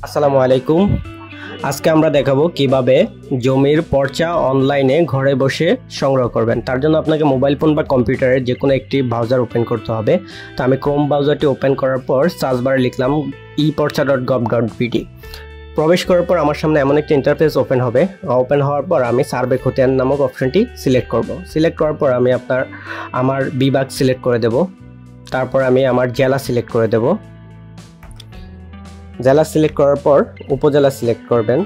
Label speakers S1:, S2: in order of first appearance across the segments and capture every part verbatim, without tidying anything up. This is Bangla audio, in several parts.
S1: আসসালামু আলাইকুম। আজকে আমরা দেখাবো কিভাবে জমির পর্চা অনলাইনে ঘরে বসে সংগ্রহ করবেন। তার জন্য আপনাকে মোবাইল ফোন বা কম্পিউটারের যে কোনো একটি ব্রাউজার ওপেন করতে হবে। তো আমি ক্রোম ব্রাউজারটি ওপেন করার পর সার্চ বারে লিখলাম e porcha dot gov dot BD. প্রবেশ করার পর আমার সামনে এমন একটি ইন্টারফেস ওপেন হবে। ওপেন হওয়ার পর আমি সার্ভে খতিয়ান নামক অপশনটি সিলেক্ট করব। সিলেক্ট করার পর আমি আপনার আমার বিভাগ সিলেক্ট করে দেব। তারপর আমি আমার জেলা সিলেক্ট করে দেব। জেলা সিলেক্ট করার পর উপজেলা সিলেক্ট করবেন।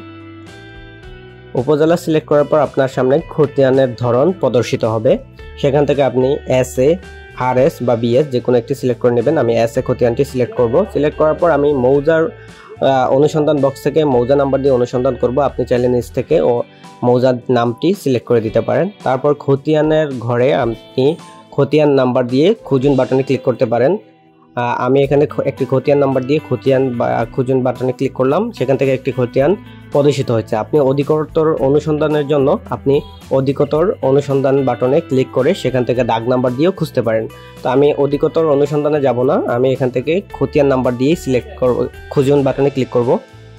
S1: উপজেলা সিলেক্ট করার পর আপনার সামনে খতিয়ানের ধরন প্রদর্শিত হবে। সেখান থেকে আপনি এস এ, আর এস বা বিএস যে কোনো একটি সিলেক্ট করে নেবেন। আমি এস এ খতিয়ানটি সিলেক্ট করব। সিলেক্ট করার পর আমি মৌজার অনুসন্ধান বক্স থেকে মৌজা নাম্বার দিয়ে অনুসন্ধান করব। আপনি চাইলে নিচ থেকে ও মৌজার নামটি সিলেক্ট করে দিতে পারেন। তারপর খতিয়ানের ঘরে আপনি খতিয়ান নাম্বার দিয়ে খুঁজুন বাটনে ক্লিক করতে পারেন। আমি এখানে একটি খতিয়ান নাম্বার দিয়ে খতিয়ান বা খুঁজুন বাটনে ক্লিক করলাম। সেখান থেকে একটি খতিয়ান প্রদর্শিত হয়েছে। আপনি অধিকতর অনুসন্ধানের জন্য আপনি অধিকতর অনুসন্ধান বাটনে ক্লিক করে সেখান থেকে দাগ নাম্বার দিয়েও খুঁজতে পারেন। তো আমি অধিকতর অনুসন্ধানে যাব না, আমি এখান থেকে খতিয়ান নাম্বার দিয়েই সিলেক্ট করব। খুঁজুন বাটনে ক্লিক করব।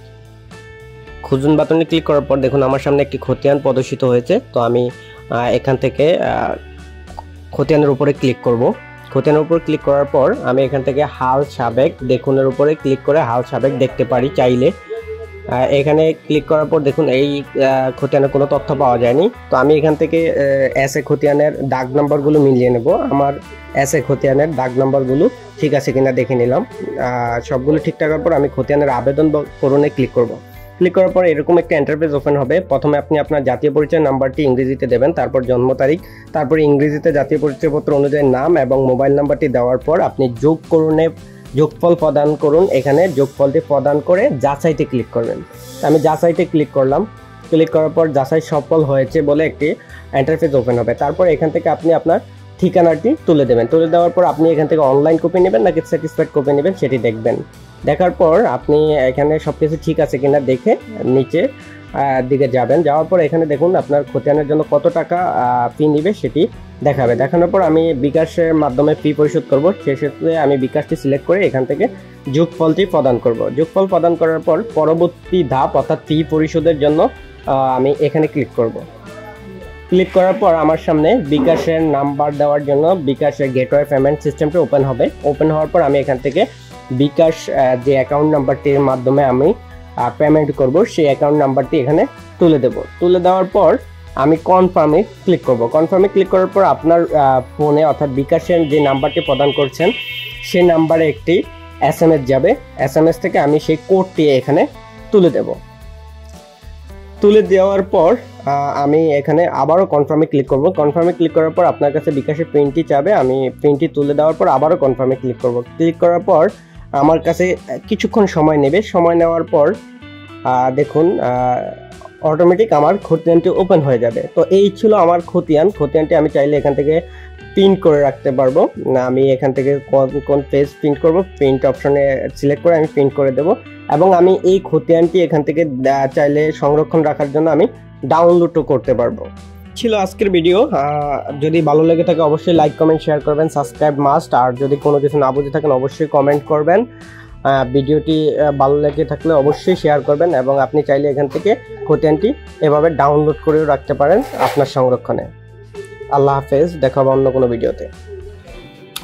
S1: খুঁজুন বাটনে ক্লিক করার পর দেখুন আমার সামনে একটি খতিয়ান প্রদর্শিত হয়েছে। তো আমি এখান থেকে খতিয়ানের উপরে ক্লিক করব। খতিয়ানের উপর ক্লিক করার পর আমি এখান থেকে হাল সাবেক দেখুনের উপরে ক্লিক করে হাল সাবেক দেখতে পারি চাইলে। এখানে ক্লিক করার পর দেখুন এই খতিয়ানের কোনো তথ্য পাওয়া যায়নি। তো আমি এখান থেকে এস এ খতিয়ানের দাগ নাম্বারগুলো মিলিয়ে নেব। আমার এস এ খতিয়ানের দাগ নাম্বারগুলো ঠিক আছে কিনা দেখে নিলাম। সবগুলো ঠিক থাকার পর আমি খতিয়ানের আবেদন করণে ক্লিক করব। ক্লিক করার পর এরকম একটা ইন্টারফেস ওপেন হবে। প্রথমে আপনি আপনার জাতীয় পরিচয় নাম্বারটি ইংরেজিতে দেবেন, তারপর জন্ম তারিখ, তারপর ইংরেজিতে জাতীয় পরিচয়পত্র অনুযায়ী নাম এবং মোবাইল নাম্বারটি দেওয়ার পর আপনি যোগ করুনে যোগফল প্রদান করুন। এখানে যোগফলটি প্রদান করে যাচাইতে ক্লিক করবেন। আমি যাচাইতে ক্লিক করলাম। ক্লিক করার পর যাচাই সফল হয়েছে বলে একটি ইন্টারফেস ওপেন হবে। তারপর এখান থেকে আপনি আপনার ঠিকানাটি তুলে দেবেন। তুলে দেওয়ার পর আপনি এখান থেকে অনলাইন কপি নেবেন নাকি স্যাটিসফাইড কপি নেবেন সেটি দেখবেন। দেখার পর আপনি এখানে সব কিছু ঠিক আছে কিনা দেখে নিচে দিকে যাবেন। যাওয়ার পর এখানে দেখুন আপনার খতিয়ানের জন্য কত টাকা ফি নিবে সেটি দেখাবে। দেখানোর পর আমি বিকাশের মাধ্যমে ফি পরিশোধ করব। সেক্ষেত্রে আমি বিকাশটি সিলেক্ট করে এখান থেকে যোগফলটি প্রদান করব। যোগফল প্রদান করার পর পরবর্তী ধাপ অর্থাৎ ফি পরিশোধের জন্য আমি এখানে ক্লিক করব। ক্লিক করার পর আমার সামনে বিকাশের নাম্বার দেওয়ার জন্য বিকাশের গেটওয়ে পেমেন্ট সিস্টেমটি ওপেন হবে। ওপেন হওয়ার পর আমি এখান থেকে বিকাশ যে অ্যাকাউন্ট নাম্বারটির মাধ্যমে আমি পেমেন্ট করব সেই অ্যাকাউন্ট নাম্বারটি এখানে তুলে দেব। তুলে দেওয়ার পর আমি কনফার্মে ক্লিক করব। কনফার্মে ক্লিক করার পর আপনার ফোনে অর্থাৎ বিকাশের যে নাম্বারটি প্রদান করছেন সেই নাম্বারে একটি এস এম এস যাবে। এস এম এস থেকে আমি সেই কোডটি এখানে তুলে দেব। তুলে দেওয়ার পর আমি এখানে আবারও কনফার্মে ক্লিক করব। কনফার্মে ক্লিক করার পর আপনার কাছে বিকাশের প্রিন্টটি চাবে। আমি প্রিন্টটি তুলে দেওয়ার পর আবারও কনফার্মে ক্লিক করব। ক্লিক করার পর আমার কাছে কিছুক্ষণ সময় নেবে। সময় নেওয়ার পর দেখুন অটোমেটিক আমার খতিয়ানটি ওপেন হয়ে যাবে। তো এই ছিল আমার খতিয়ান। খতিয়ানটি আমি চাইলে এখান থেকে প্রিন্ট করে রাখতে পারবো। আমি এখান থেকে কোন কোন পেজ প্রিন্ট করব প্রিন্ট অপশনে সিলেক্ট করে আমি প্রিন্ট করে দেব। এবং আমি এই খতিয়ানটি এখান থেকে চাইলে সংরক্ষণ রাখার জন্য আমি ডাউনলোডও করতে পারবো। ছিল আজকের ভিডিও। যদি ভালো লেগে থাকে অবশ্যই লাইক কমেন্ট শেয়ার করবেন, সাবস্ক্রাইব মাস্ট। আর যদি কোনো কিছু না বুঝে থাকেন অবশ্যই কমেন্ট করবেন। ভিডিওটি ভালো লেগে থাকলে অবশ্যই শেয়ার করবেন এবং আপনি চাইলে এখান থেকে খতিয়ানটি এভাবে ডাউনলোড করেও রাখতে পারেন আপনার সংরক্ষণে। আল্লাহ হাফেজ, দেখা হবে অন্য কোনো ভিডিওতে।